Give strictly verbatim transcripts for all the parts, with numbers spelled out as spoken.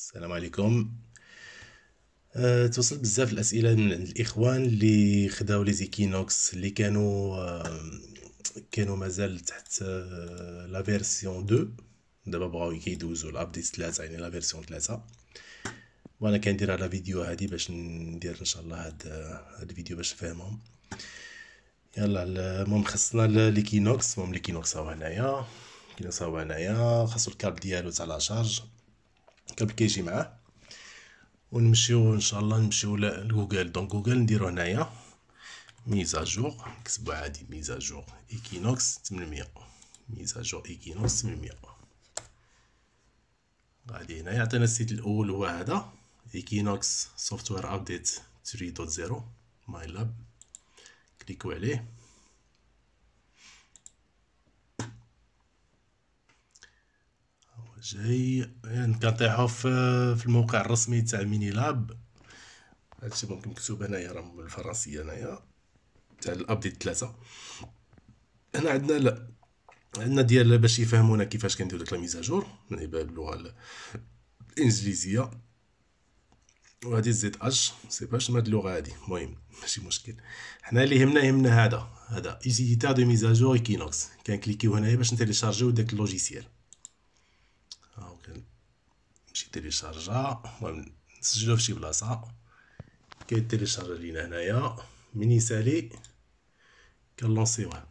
السلام عليكم. أه توصلت بزاف الاسئله من عند الاخوان اللي خداو لي زيكينوكس اللي كانوا أه كانوا مازال تحت أه لا فيرسيون اثنين. دابا بغاو كيدوزو لابديت ثلاثة، يعني لا فيرسيون ثلاثة. وانا كندير على فيديو هادي باش ندير ان شاء الله هاد هاد الفيديو باش نفهمهم. يلا المهم خصنا ليكينوكس. المهم ليكينوكس هو هنايا، ليكينوكس هو هنايا، خاصو الكابل ديالو تاع لا شارج، الكابل كيجي معاه. ونمشيو ان شاء الله نمشيو لجوجل. دونك جوجل نديرو هنايا ميزاجور، نكتبو عادي ميزاجور ايكينوكس ثمنمية، ميزاجور ايكينوكس ثمنمية. غادي هنا يعطينا السيت الاول هو هذا ايكينوكس سوفتوير ابديت ثلاثة نقطة صفر ماي لاب. كليكو عليه. جاي يعني كنطيحو في في الموقع الرسمي تاع ميني لاب. هادشي ممكن مكتوب هنايا راه بالفرنسيه هنايا تاع الابديت ثلاثة. هنا عندنا لا عندنا ديال باش يفهمونا كيفاش كنديرو داك الميزاجور يعني باللغه الانجليزيه. وهادي زد اش سي باش من هاد اللغه هادي، المهم ماشي مشكل. حنا اللي يهمنا يهمنا هذا هذا ايزيتار دو ميزاجور ايكينوكس. كنكليكيو هنايا باش نتيليشارجيو داك اللوجيسيال. هاو كنمشي تيليشارجا، المهم نسجلوه في شي بلاصه. كيتيليشارجا لينا هنايا من يسالي كنلونسيوه.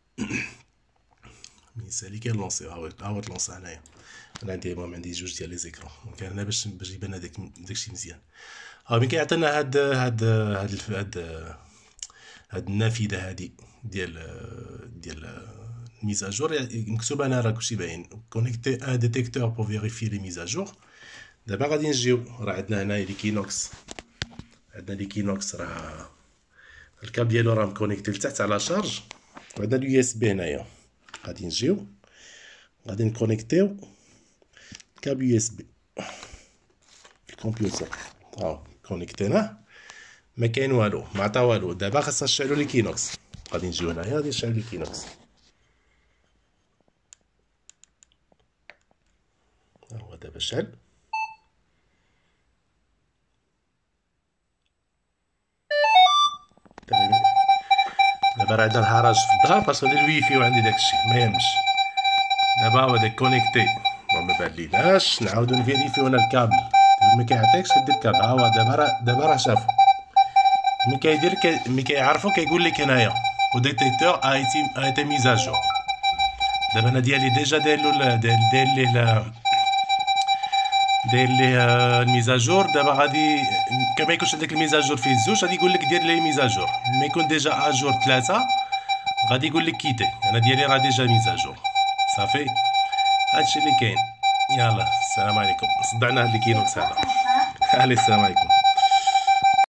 من يسالي كنلونسيوه. ها هو تلونسا هنايا. انا عندي المهم عندي جوج ديال لي زيكرون، دونك انا باش باش يبان هذاك داكشي مزيان. ها ملي كيعطينا هاد هاد هاد هاد هاد النافذه هادي ديال ديال الميزاجور مكتوب انا راه كلشي باين كونيكتي ان ديتيكتور بور فيريفي لي ميزاجور. دابا غادي نجيو راه عندنا هنايا ليكينوكس، عندنا ليكينوكس راه الكاب ديالو راه مكونيكتي لتحت على شارج، وعندنا اليو اس بي هنايا. غادي نجيو غادي نكونيكتيو كابل يو اس بي في الكمبيوتر. ها كونيكتيناه، ما كاين والو، ما عطا والو. دابا خاصنا نشعلو ليكينوكس. غادي نجيو هنايا غادي نشعلو ليكينوكس. ها هو دابا شعل. دابا راه عندنا الحراج في الدار باسكو ديال الويفي وعندي داكشي ما يهمش. دابا هو داك كونيكتي ما بانليناش. نعاودو نفيريفيو هنا الكابل ما كيعطيكش. كدير الكابل ها هو دابا راه دابا راه شافو. ملي كيدير كي ملي كيعرفو كيقول لك هنايا و ديتيكتور ايتي ايتي ميزاجور. دابا انا ديالي ديجا داير له داير ليه داير ليه الميزاجور. دابا غادي كما يكونش هذاك الميزاجور فيه الزوج غادي يقول لك دير ليه ميزاجور. ما يكون ديجا اجور ثلاثة غادي يقول لك كيتي. انا ديالي راه ديجا ميزاجور صافي. هادشي اللي كاين. يلا السلام عليكم. صدعنا هاد الكينوكس هذا. عليه السلام عليكم.